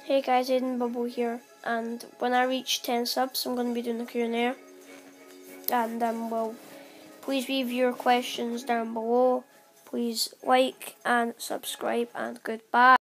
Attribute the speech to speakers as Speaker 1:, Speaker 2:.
Speaker 1: Hey guys, Aiden Bubble here, and when I reach 10 subs, I'm going to be doing a Q&A, and well, please leave your questions down below, please like and subscribe, and goodbye.